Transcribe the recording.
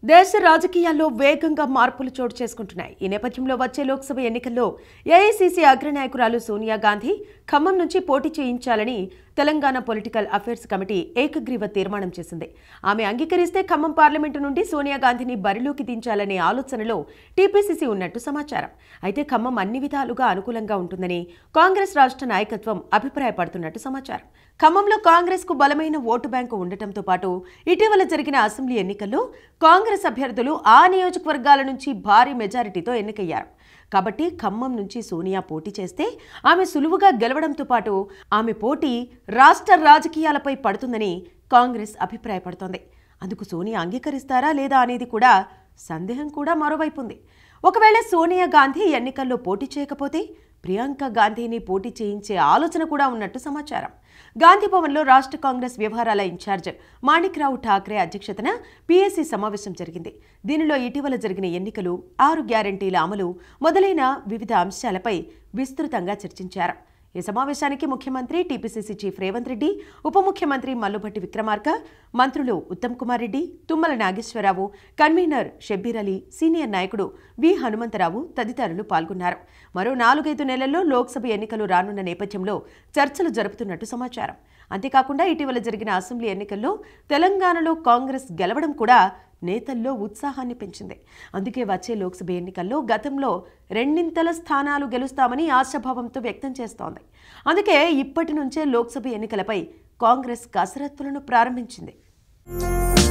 దేశ రాజకీయాల్లో వేగంగా మార్పులు చోటు చేసుకుంటున్నాయి. ఈ నేపథ్యంలో వచ్చే లోక్సభ ఎన్నికల్లో ఏఐసీసీ అగ్రనాయకురాలు సోనియా గాంధీ ఖమ్మం నుంచి పోటీ చేయించాలని తెలంగాణ పొలిటికల్ అఫైర్స్ కమిటీ ఏకగ్రీవ తీర్మానం చేసింది. ఆమె అంగీకరిస్తే ఖమ్మం పార్లమెంటు నుండి సోనియా గాంధీని బరిలోకి దించాలనే ఆలోచనలో టీపీసీసీ ఉన్నట్టు సమాచారం. అయితే ఖమ్మం అన్ని విధాలుగా అనుకూలంగా ఉంటుందని కాంగ్రెస్ రాష్ట్ర నాయకత్వం అభిప్రాయపడుతున్నట్టు సమాచారం. ఖమ్మంలో కాంగ్రెస్ కు బలమైన ఓటు బ్యాంకు ఉండటంతో పాటు ఇటీవల జరిగిన అసెంబ్లీ ఎన్నికల్లో కాంగ్రెస్ అభ్యర్థులు ఆ నియోజకవర్గాల నుంచి భారీ మెజారిటీతో ఎన్నికయ్యారు. కాబట్టి ఖమ్మం నుంచి సోనియా పోటీ చేస్తే ఆమె సులువుగా గెలవడంతో పాటు ఆమె పోటీ రాష్ట్ర రాజకీయాలపై పడుతుందని కాంగ్రెస్ అభిప్రాయపడుతోంది. అందుకు సోనియా అంగీకరిస్తారా లేదా అనేది కూడా సందేహం కూడా మరోవైపు ఉంది. ఒకవేళ సోనియా గాంధీ ఎన్నికల్లో పోటీ చేయకపోతే ప్రియాంక గాంధీని పోటీ చేయించే ఆలోచన కూడా ఉన్నట్టు సమాచారం. గాంధీ భవన్లో రాష్ట్ర కాంగ్రెస్ వ్యవహారాల ఇన్ఛార్జ్ మాణిక్రావు ఠాక్రే అధ్యక్షతన పీఏసీ సమావేశం జరిగింది. దీనిలో ఇటీవల జరిగిన ఎన్నికలు, 6 గ్యారంటీల అమలు మొదలైన వివిధ అంశాలపై విస్తృతంగా చర్చించారు. ఈ సమావేశానికి ముఖ్యమంత్రి, టీపీసీసీ చీఫ్ రేవంత్ రెడ్డి, ఉప ముఖ్యమంత్రి మల్లుభట్టి విక్రమార్క, మంత్రులు ఉత్తమ్ కుమార్ రెడ్డి, తుమ్మల నాగేశ్వరరావు, కన్వీనర్ షబ్బీర్ అలీ, సీనియర్ నాయకుడు వి హనుమంతరావు తదితరులు పాల్గొన్నారు. మరో 4-5 నెలల్లో లోక్సభ ఎన్నికలు రానున్న నేపథ్యంలో చర్చలు జరుపుతున్నట్టు సమాచారం. అంతేకాకుండా ఇటీవల జరిగిన అసెంబ్లీ ఎన్నికల్లో తెలంగాణలో కాంగ్రెస్ గెలవడం కూడా నేతల్లో ఉత్సాహాన్ని పెంచింది. అందుకే వచ్చే లోక్సభ ఎన్నికల్లో గతంలో 2 స్థానాలు గెలుస్తామని ఆశాభావంతో వ్యక్తం చేస్తోంది. అందుకే ఇప్పటి నుంచే లోక్సభ ఎన్నికలపై కాంగ్రెస్ కసరత్తులను ప్రారంభించింది.